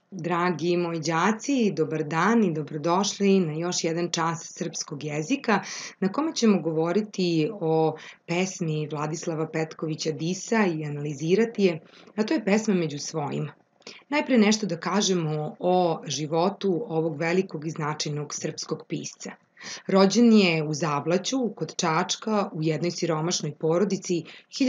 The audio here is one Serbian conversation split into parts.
Dragi moji đaci, dobar dan i dobrodošli na još jedan čas srpskog jezika na kome ćemo govoriti o pesmi Vladislava Petkovića Disa i analizirati je, a to je pesma Među svojima. Najpre nešto da kažemo o životu ovog velikog i značajnog srpskog pisca. Rođen je u Zavlaću, kod Čačka, u jednoj siromašnoj porodici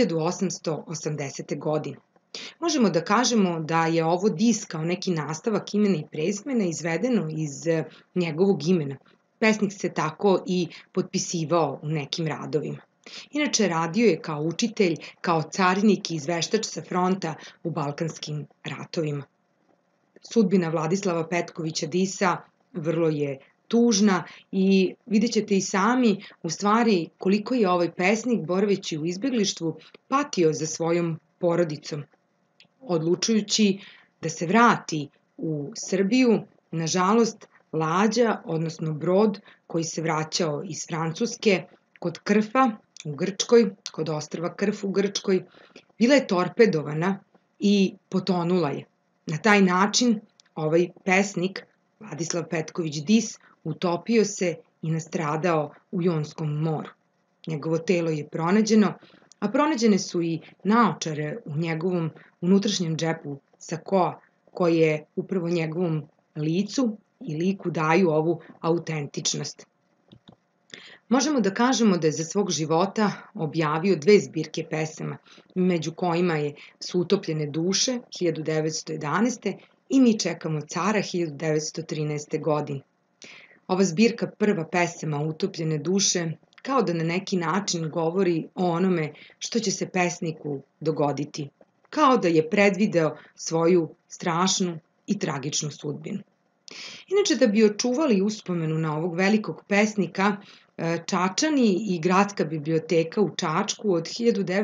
1880. godine. Možemo da kažemo da je ovo dis kao neki nastavak imena i prezimena izvedeno iz njegovog imena. Pesnik se tako i potpisivao u nekim radovima. Inače, radio je kao učitelj, kao carinik i izveštač sa fronta u Balkanskim ratovima. Sudbina Vladislava Petkovića Disa vrlo je tužna i vidjet ćete i sami u stvari koliko je ovaj pesnik, boraveći u izbeglištvu, patio za svojom porodicom. Odlučujući da se vrati u Srbiju, nažalost, lađa, odnosno brod koji se vraćao iz Francuske kod Krfa u Grčkoj, kod ostrva Krf u Grčkoj, bila je torpedovana i potonula je. Na taj način ovaj pesnik, Vladislav Petković Dis, utopio se i nastradao u Jonskom moru. Njegovo telo je pronađeno, a pronađene su i naočare u njegovom unutrašnjem džepu sakoa, koje upravo njegovom licu i liku daju ovu autentičnost. Možemo da kažemo da je za svog života objavio 2 zbirke pesama, među kojima su Utopljene duše 1911. i Mi čekamo cara 1913. godine. Ova zbirka prva pesama Utopljene duše kao da na neki način govori o onome što će se pesniku dogoditi, kao da je predvideo svoju strašnu i tragičnu sudbinu. Inače, da bi očuvali uspomenu na ovog velikog pesnika, Čačani i Gradska biblioteka u Čačku od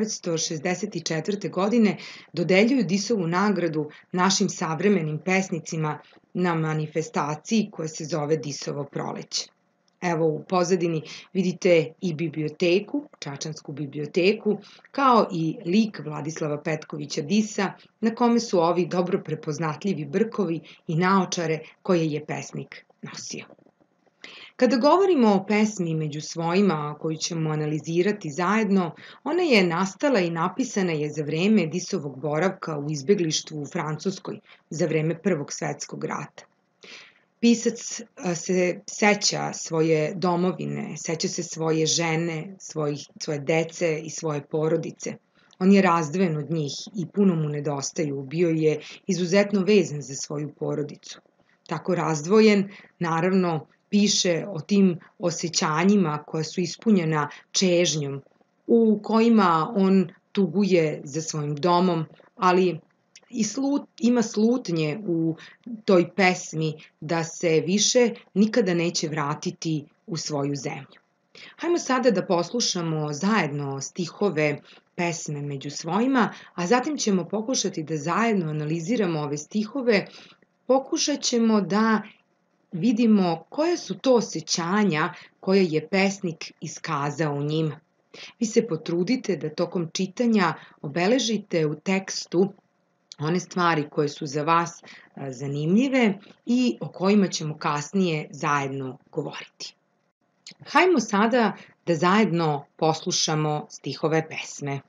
1964. godine dodeljuju Disovu nagradu našim savremenim pesnicima na manifestaciji koja se zove Disovo proleće. Evo u pozadini vidite i biblioteku, Čačansku biblioteku, kao i lik Vladislava Petkovića Disa, na kome su ovi dobro prepoznatljivi brkovi i naočare koje je pesnik nosio. Kada govorimo o pesmi Među svojima, koju ćemo analizirati zajedno, ona je nastala i napisana je za vreme Disovog boravka u izbeglištvu u Francuskoj, za vreme Prvog svetskog rata. Pisac se seća svoje domovine, seća se svoje žene, svoje dece i svoje porodice. On je razdvojen od njih i puno mu nedostaju. Bio je izuzetno vezan za svoju porodicu. Tako razdvojen, naravno, piše o tim osjećanjima koja su ispunjena čežnjom, u kojima on tuguje za svojim domom, ali ima slutnje u toj pesmi da se više nikada neće vratiti u svoju zemlju. Hajmo sada da poslušamo zajedno stihove pesme Među svojima, a zatim ćemo pokušati da zajedno analiziramo ove stihove, pokušat ćemo da vidimo koja su to osjećanja koje je pesnik iskazao u njima. Vi se potrudite da tokom čitanja obeležite u tekstu one stvari koje su za vas zanimljive i o kojima ćemo kasnije zajedno govoriti. Hajmo sada da zajedno poslušamo stihove pesme.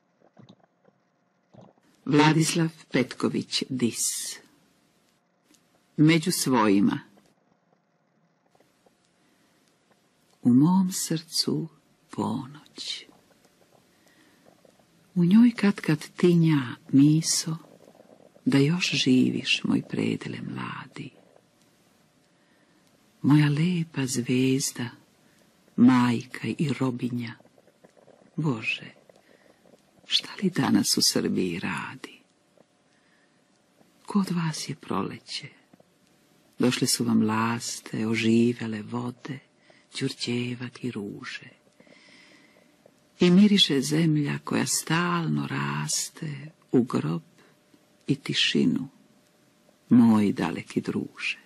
Vladislav Petković Dis. Među svojima. U mom srcu ponoć. U njoj kad tinja miso, da još živiš, moj predele mladi. Moja lepa zvezda, majka i robinja, Bože, šta li danas u Srbiji radi? Kod vas je proleće, došle su vam laste, oživele vode, ćurćevati ruže. I miriše zemlja koja stalno raste u grob i tišinu, moj daleki druže.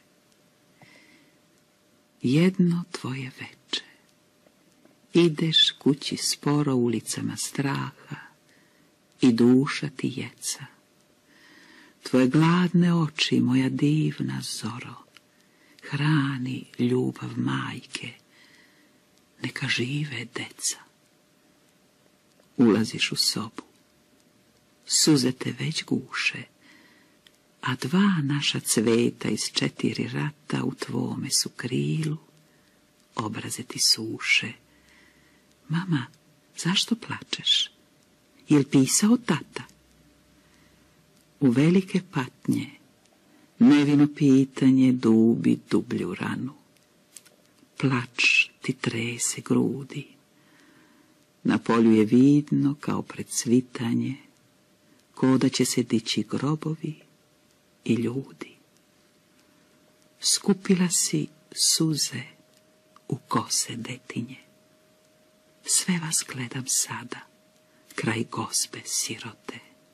Jedno tvoje veče, ideš kući sporo ulicama straha i duša ti jeca. Tvoje gladne oči, moja divna zoro, hrani ljubav majke, neka žive deca. Ulaziš u sobu, suze te već guše, a dva naša cveta iz 4 rata u tvome su krilu, obraze ti suše. Mama, zašto plačeš? Jel pisao tata? U velike patnje, nevino pitanje dubi dublju ranu. Plač ti trese grudi. Na polju je vidno kao pred svitanje, ko da će se dići grobovi i ljudi. Skupila si suze u kose detinje. Sve vas gledam sada, kraj gozbe sirote.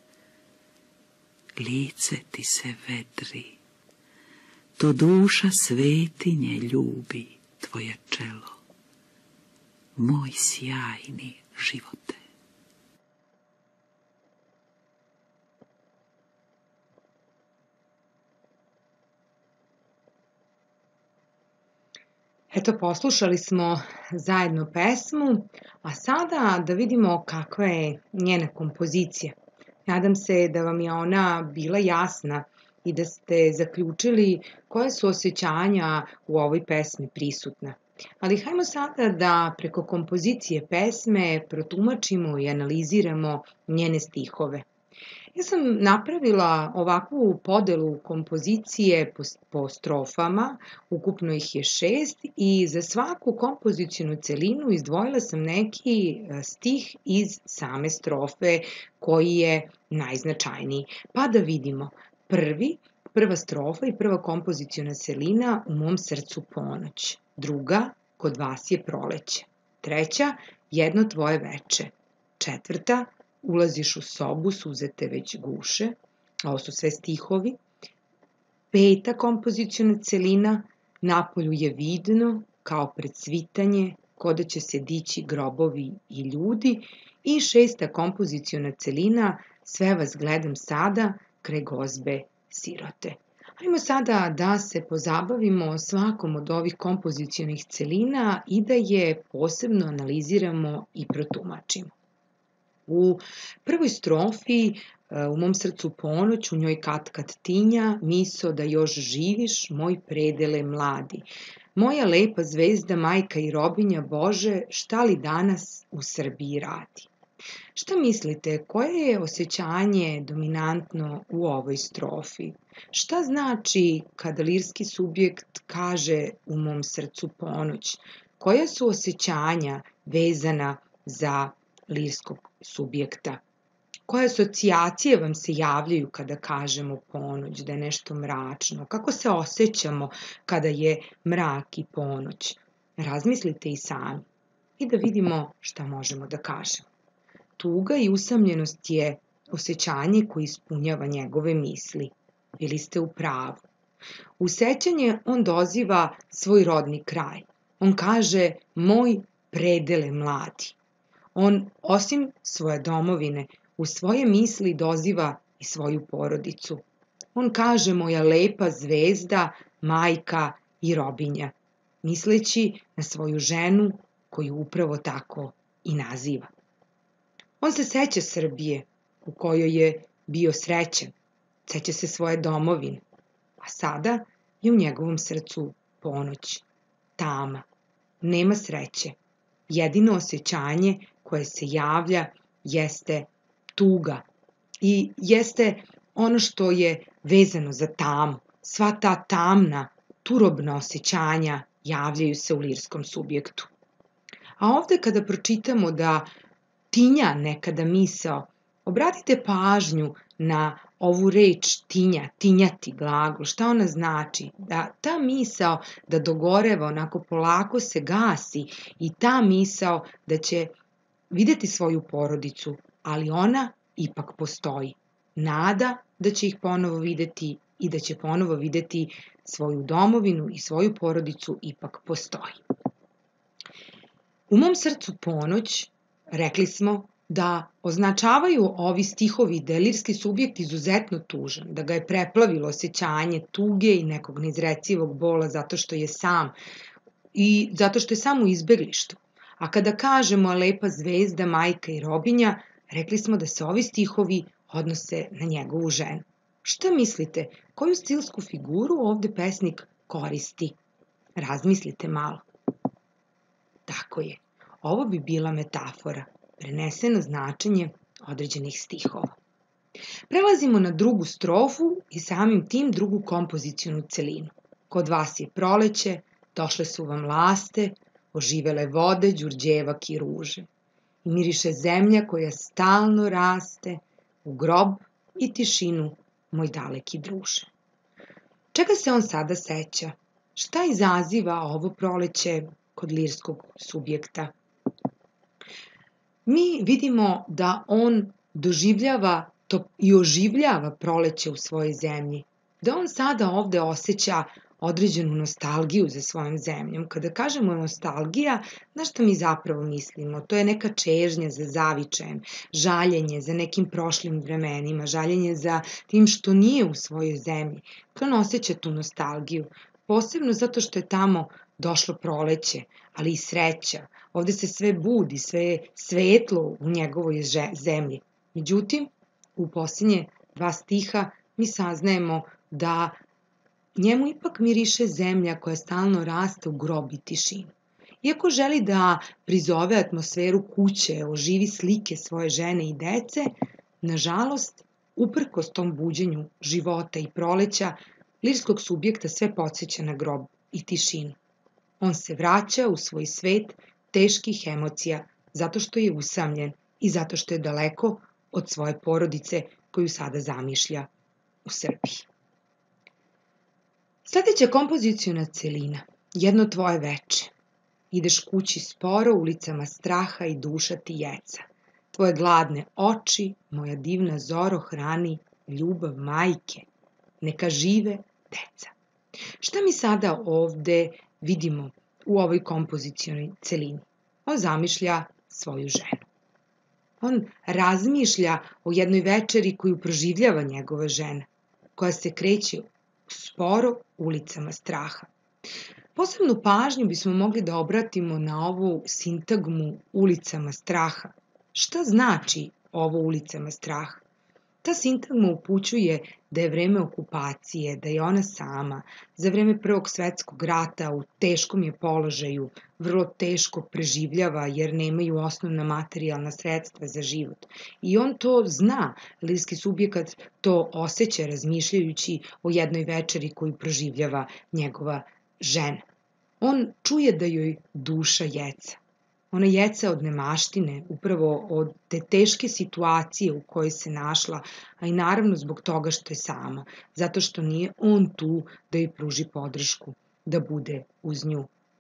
Lice ti se vedri, to duša svetinje ljubi tvoje čelo, moj sjajni živote. Eto, poslušali smo zajedno pesmu, a sada da vidimo kakva je njena kompozicija. Nadam se da vam je ona bila jasna i da ste zaključili koje su osjećanja u ovoj pesmi prisutna. Ali hajmo sada da preko kompozicije pesme protumačimo i analiziramo njene stihove. Ja sam napravila ovakvu podelu kompozicije po strofama, ukupno ih je 6 i za svaku kompozicionu celinu izdvojila sam neki stih iz same strofe koji je najznačajniji. Pa da vidimo. Prva strofa i prva kompoziciona celina u mom srcu ponoć. Druga, kod vas je proleće. Treća, jedno tvoje veče. Četvrta, ulaziš u sobu, suze te već guše. Ovo su sve stihovi. Peta kompoziciona celina, napolju je vidno, kao pred svitanje, ko da će se dići grobovi i ljudi. I šesta kompoziciona celina, sve vas gledam sada, kraj gozbe sirote. Hajmo sada da se pozabavimo svakom od ovih kompozicionih celina i da je posebno analiziramo i protumačimo. U prvoj strofi, u mom srcu ponoć, u njoj kad tinja, miso da još živiš, moj predele mladi. Moja lepa zvezda, majka i robinja Bože, šta li danas u Srbiji radi? Šta mislite, koje je osjećanje dominantno u ovoj strofi? Šta znači kada lirski subjekt kaže u mom srcu ponoć? Koja su osjećanja vezana za lirskog subjekta? Koje asocijacije vam se javljaju kada kažemo ponoć, da je nešto mračno? Kako se osjećamo kada je mrak i ponoć? Razmislite i sami i da vidimo šta možemo da kažemo. Tuga i usamljenost je osjećanje koje ispunjava njegove misli. Bili ste u pravu. U sećanje on doziva svoj rodni kraj. On kaže moj predele mladi. On, osim svoje domovine, u svoje misli doziva i svoju porodicu. On kaže moja lepa zvezda, majka i robinja, misleći na svoju ženu koju upravo tako i naziva. On se seća Srbije u kojoj je bio srećan, seća se svoje domovine, a sada je u njegovom srcu ponoć, tama, nema sreće. Jedino osjećanje koje se javlja jeste tuga i jeste ono što je vezano za tamu. Sva ta tamna, turobna osjećanja javljaju se u lirskom subjektu. A ovde kada pročitamo da tinja nekada misao, obratite pažnju na ovu reč tinja, tinjati glagol, šta ona znači? Da ta misao da dogoreva, onako polako se gasi i ta misao da će videti svoju porodicu, ali ona ipak postoji. Nada da će ih ponovo videti i da će ponovo videti svoju domovinu i svoju porodicu ipak postoji. U mom srcu ponoć, rekli smo, da označavaju ovi stihovi da je lirski subjekt izuzetno tužan, da ga je preplavilo osjećanje tuge i nekog neizrecivog bola zato što je sam i zato što je sam u izbeglištu. A kada kažemo lepa zvezda, majka i robinja, rekli smo da se ovi stihovi odnose na njegovu ženu. Šta mislite, koju stilsku figuru ovde pesnik koristi? Razmislite malo. Tako je, ovo bi bila metafora, preneseno značenje određenih stihova. Prelazimo na drugu strofu i samim tim drugu kompozicionu celinu. Kod vas je proleće, došle su vam laste, oživele vode, đurđevak i ruže. I miriše zemlja koja stalno raste, u grob i tišinu, moj daleki druže. Čega se on sada seća? Šta izaziva ovo proleće kod lirskog subjekta? Mi vidimo da on doživljava to i oživljava proleće u svojoj zemlji, da on sada ovde osjeća određenu nostalgiju za svojom zemljom. Kada kažemo nostalgija, na što mi zapravo mislimo? To je neka čežnja za zavičajem, žaljenje za nekim prošlim vremenima, žaljenje za tim što nije u svojoj zemlji. On osjeća tu nostalgiju, posebno zato što je tamo došlo proleće, ali i sreća. Ovde se sve budi, sve je svetlo u njegovoj zemlji. Međutim, u posljednje 2 stiha mi saznajemo da njemu ipak miriše zemlja koja stalno raste u grob i tišinu. Iako želi da prizove atmosferu kuće, oživi slike svoje žene i dece, nažalost, uprkos tom buđenju života i proleća, lirskog subjekta sve podsjeća na grob i tišinu. On se vraća u svoj svet teških emocija zato što je usamljen i zato što je daleko od svoje porodice koju sada zamišlja u Srbiji. Sledeća kompoziciona celina, jedno tvoje veče. Ideš kući sporo, ulicama straha i duša ti jeca. Tvoje gladne oči, moja divna zoro, hrani ljubav majke. Neka žive deca. Šta mi sada ovde vidimo u ovoj kompozicionoj celini? On zamišlja svoju ženu. On razmišlja o jednoj večeri koju proživljava njegova žena, koja se kreće sporo ulicama straha. Posebnu pažnju bismo mogli da obratimo na ovu sintagmu ulicama straha. Šta znači ovo ulicama straha? Ta sintagma upućuje da je vreme okupacije, da je ona sama, za vreme Prvog svetskog rata u teškom je položaju, vrlo teško preživljava jer nemaju osnovna materijalna sredstva za život. I on to zna, lirski subjekat to osjeća razmišljajući o jednoj večeri koju proživljava njegova žena. On čuje da joj duša jeca. Ona jeca od nemaštine, upravo od te teške situacije u kojoj se našla, a i naravno zbog toga što je sama, zato što nije on tu da joj pruži podršku, da bude uz nju.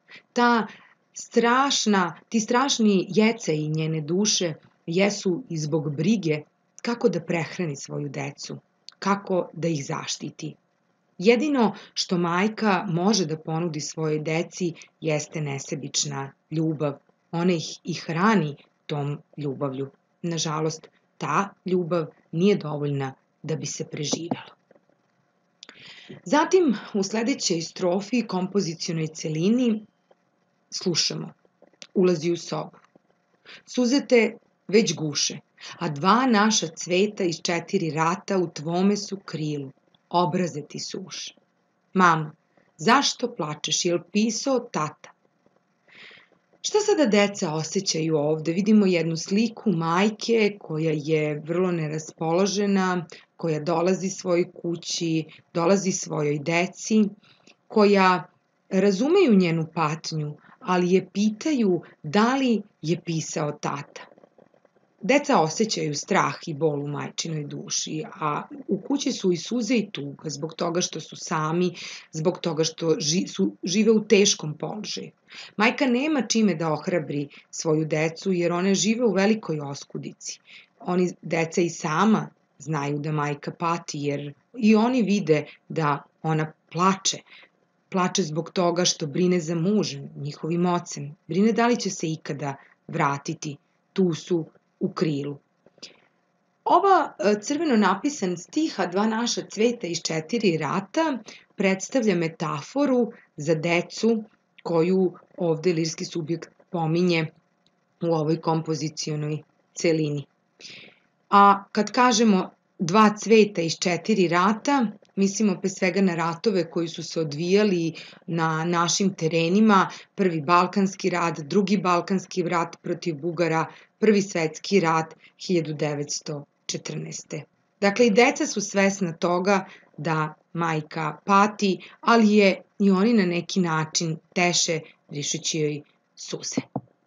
Ti strašni jecaji njene duše jesu i zbog brige kako da prehrani svoju decu, kako da ih zaštiti. Jedino što majka može da ponudi svojoj deci jeste nesebična ljubav. Ona ih i hrani tom ljubavlju. Nažalost, ta ljubav nije dovoljna da bi se preživjelo. Zatim, u sledećoj strofi kompozicionoj celini slušamo. Ulazi u sobu. Suze te već guše, a 2 naša cveta iz 4 rata u tvome su krilu. Obraze ti suše. Mama, zašto plačeš? Jel pisao tata? Šta sada deca osjećaju ovde? Vidimo jednu sliku majke koja je vrlo neraspoložena, koja dolazi svojoj kući, dolazi svojoj deci, koja razumeju njenu patnju, ali je pitaju da li je pisao tata. Deca osjećaju strah i bol u majčinoj duši, a u kući su i suze i tuga zbog toga što su sami, zbog toga što žive u teškom položaju. Majka nema čime da ohrabri svoju decu jer one žive u velikoj oskudici. Deca i sama znaju da majka pati jer i oni vide da ona plače. Plače zbog toga što brine za mužem, njihovim ocem. Brine da li će se ikada vratiti. Tu su u krilu. Ova crveno napisan stih, a dva naša cveta iz 4 rata, predstavlja metaforu za decu koju ovde lirski subjekt pominje u ovoj kompozicionoj celini. A kad kažemo dva cveta iz 4 rata, mislimo pre svega na ratove koji su se odvijali na našim terenima, Prvi Balkanski rat, Drugi Balkanski rat protiv Bugara, Prvi svetski rat 1914. Dakle, i deca su svesna toga da majka pati, ali je i oni na neki način teše brišući joj suze.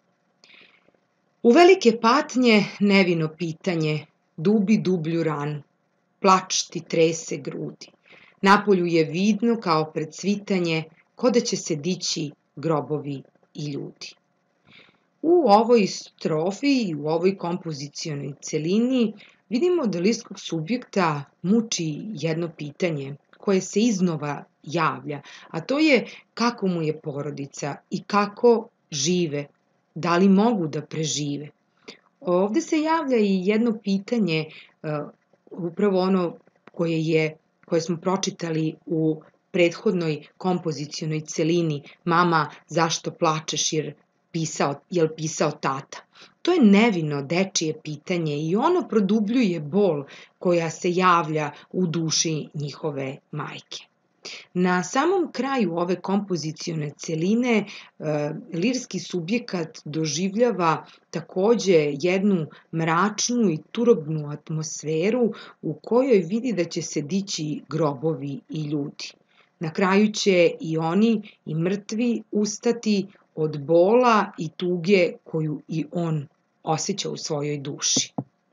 U velike patnje nevino pitanje, dubi dublju ranu, plač ti trese grudi. Napolju je vidno kao pred svitanje, ko da će se dići grobovi i ljudi. U ovoj strofi i u ovoj kompozicionoj celini vidimo da lirskog subjekta muči jedno pitanje koje se iznova javlja, a to je kako mu je porodica i kako žive, da li mogu da prežive. Ovde se javlja i jedno pitanje, upravo ono koje smo pročitali u prethodnoj kompozicionoj celini, mama, zašto plačeš, jel pisao tata? To je nevino dečije pitanje i ono produbljuje bol koja se javlja u duši njihove majke. Na samom kraju ove kompozicione celine lirski subjekat doživljava takođe jednu mračnu i turobnu atmosferu u kojoj vidi da će se dići grobovi i ljudi. Na kraju će i oni i mrtvi ustati od bola i tuge koju i on osjeća u svojoj duši.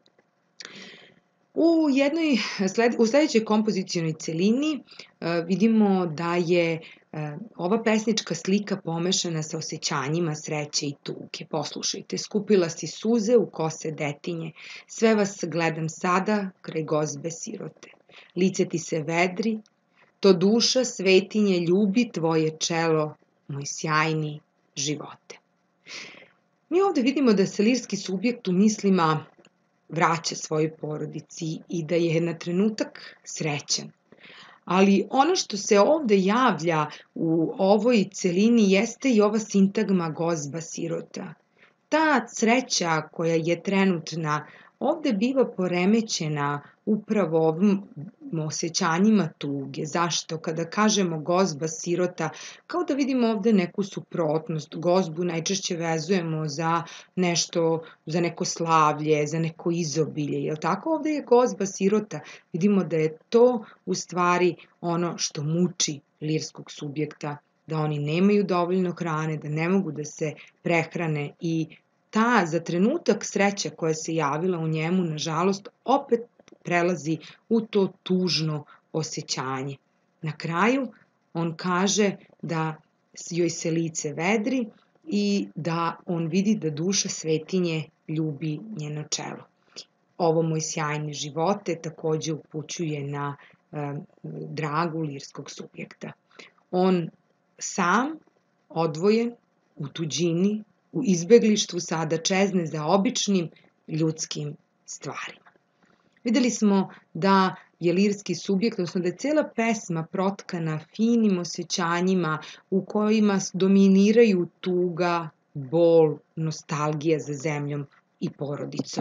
U sledećoj kompozicionoj celini vidimo da je ova pesnička slika pomešana sa osjećanjima sreće i tuge. Poslušajte, skupila si suze u kose detinje, sve vas gledam sada kraj gozbe sirote. Lice ti se vedri, to duša svetinje ljubi tvoje čelo, moj sjajni živote. Mi ovde vidimo da se lirski subjekt u mislima vraća svojoj porodici i da je na trenutak srećan. Ali ono što se ovde javlja u ovoj celini jeste i ova sintagma gozba sirota. Ta sreća koja je trenutna ovde biva poremećena upravo ovim osjećanjima tuge. Zašto? Kada kažemo gozba sirota, kao da vidimo ovde neku suprotnost. Gozbu najčešće vezujemo za nešto, za neko slavlje, za neko izobilje. Jel tako? Ovde je gozba sirota. Vidimo da je to u stvari ono što muči lirskog subjekta, da oni nemaju dovoljno hrane, da ne mogu da se prehrane i ta za trenutak sreća koja se javila u njemu, nažalost, opet prelazi u to tužno osjećanje. Na kraju on kaže da joj se lice vedri i da on vidi da duša svetinje ljubi njeno čelo. Ovo moj sjajni živote takođe upućuje na dragu lirskog subjekta. On sam, odvojen, u tuđini, u izbeglištvu sada čezne za običnim ljudskim stvarima. Videli smo da je lirski subjekt, odnosno da je cela pesma protkana finim osjećanjima u kojima dominiraju tuga, bol, nostalgija za zemljom i porodicom.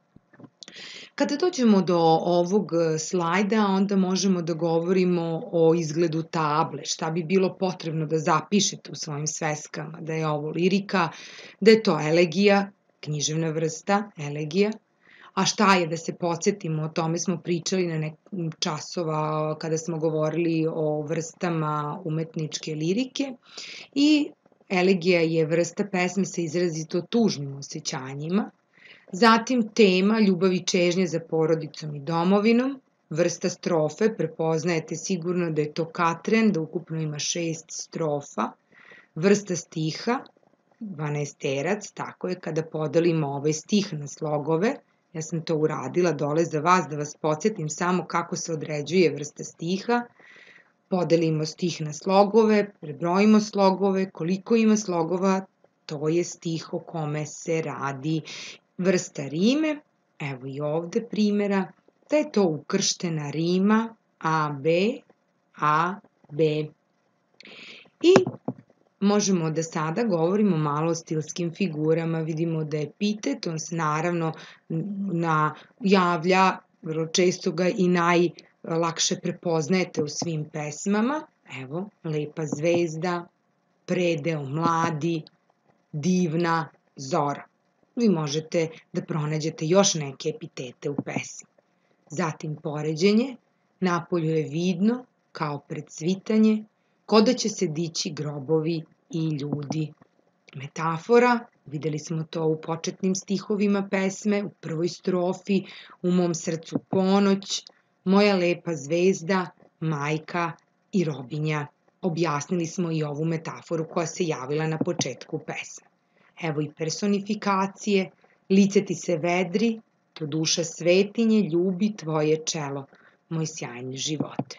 Kada dođemo do ovog slajda, onda možemo da govorimo o izgledu table, šta bi bilo potrebno da zapišete u svojim sveskama, da je ovo lirika, da je to elegija, književna vrsta, elegija, a šta je, da se podsjetimo, o tome smo pričali na nekim časova kada smo govorili o vrstama umetničke lirike i elegija je vrsta pesme sa izrazito tužnim osjećanjima. Zatim tema ljubav i čežnje za porodicom i domovinom, vrsta strofe, prepoznajete sigurno da je to katren, da ukupno ima 6 strofa, vrsta stiha, 12-terac, tako je, kada podelimo ovaj stih na slogove, ja sam to uradila dole za vas, da vas podsjetim samo kako se određuje vrsta stiha, podelimo stih na slogove, prebrojimo slogove, koliko ima slogova, to je stih o kome se radi. Vrsta rime, evo i ovde primjera, da je to ukrštena rima AB, AB. I možemo da sada govorimo malo o stilskim figurama. Vidimo da je epitet, on se naravno javlja, vrlo često ga i najlakše prepoznajete u svim pesmama. Evo, lepa zvezda, predeo mladi, divna zora. Vi možete da pronađete još neke epitete u pesmi. Zatim poređenje, napolju je vidno, kao pred svitanje, ko da će se dići grobovi i ljudi. Metafora, videli smo to u početnim stihovima pesme, u prvoj strofi, u mom srcu ponoć, moja lepa zvezda, majka i robinja. Objasnili smo i ovu metaforu koja se javila na početku pesme. Evo i personifikacije, lice ti se vedri, to duša svetinje ljubi tvoje čelo, moj sjajni živote.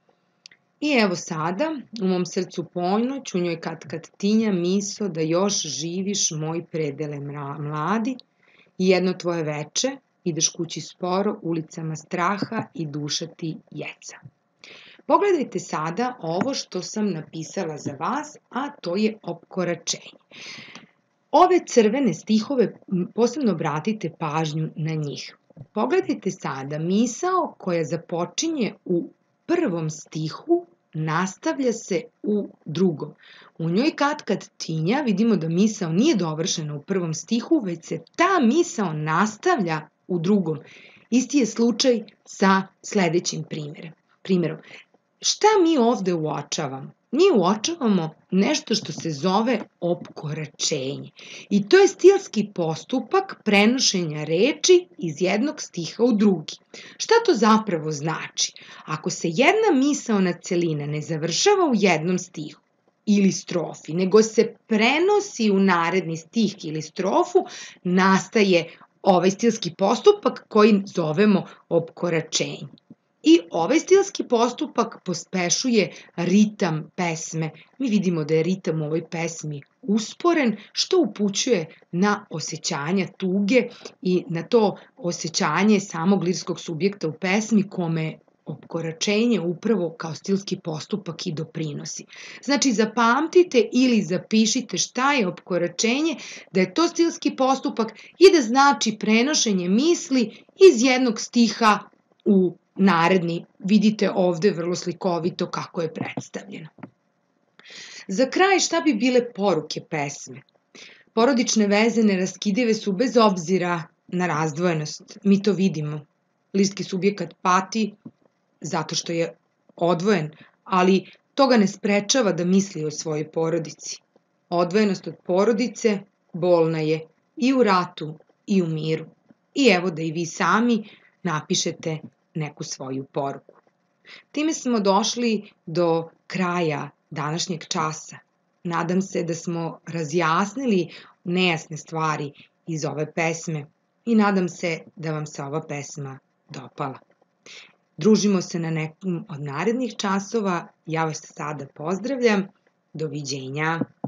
I evo sada, u mom srcu ponoć, u njoj kad tinja miso da još živiš moj predele mladi i jedno tvoje veče, ideš kući sporo, ulicama straha i duša ti jeca. Pogledajte sada ovo što sam napisala za vas, a to je opkoračenje. Ove crvene stihove, posebno obratite pažnju na njih. Pogledajte sada, misao koja započinje u prvom stihu nastavlja se u drugom. U njoj kad tinja, vidimo da misao nije dovršena u prvom stihu, već se ta misao nastavlja u drugom. Isti je slučaj sa sledećim primjerom. Šta mi ovde uočavamo? Mi uočavamo nešto što se zove opkoračenje. I to je stilski postupak prenošenja reči iz jednog stiha u drugi. Šta to zapravo znači? Ako se jedna misaona celina ne završava u jednom stihu ili strofi, nego se prenosi u naredni stih ili strofu, nastaje ovaj stilski postupak koji zovemo opkoračenje. I ovaj stilski postupak pospešuje ritam pesme. Mi vidimo da je ritam u ovoj pesmi usporen, što upućuje na osjećanja tuge i na to osjećanje samog lirskog subjekta u pesmi kome opkoračenje upravo kao stilski postupak i doprinosi. Znači, zapamtite ili zapišite šta je opkoračenje, da je to stilski postupak i da znači prenošenje misli iz jednog stiha u naredni. Vidite ovde vrlo slikovito kako je predstavljeno. Za kraj, šta bi bile poruke pesme? Porodične veze neraskidive su bez obzira na razdvojenost. Mi to vidimo. Lirski subjekat pati zato što je odvojen, ali to ga ne sprečava da misli o svojoj porodici. Odvojenost od porodice bolna je i u ratu i u miru. I evo da i vi sami napišete neku svoju poruku. Time smo došli do kraja današnjeg časa. Nadam se da smo razjasnili nejasne stvari iz ove pesme i nadam se da vam se ova pesma dopala. Družimo se na nekom od narednih časova. Ja vas sada pozdravljam. Doviđenja.